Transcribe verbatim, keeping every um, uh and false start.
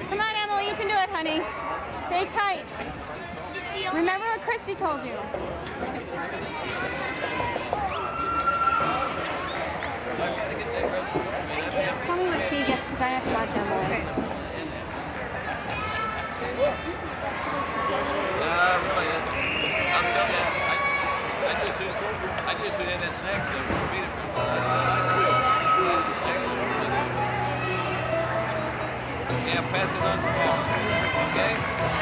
Come on, Emily, you can do it, honey. Stay tight. Remember what Christy told you. Tell me what Fee gets, because I have to watch Emily. Okay. Uh, really, I'm telling you, I, I just do, I just do that snacks though. Feed it. Yeah, pass it on the ball. Okay?